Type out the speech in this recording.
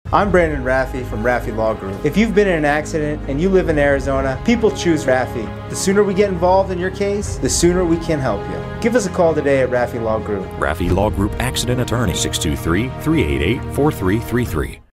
I'm Brandon Rafi from Rafi Law Group. If you've been in an accident and you live in Arizona, people choose Rafi. The sooner we get involved in your case, the sooner we can help you. Give us a call today at Rafi Law Group. Rafi Law Group Accident Attorney, 623-388-4333.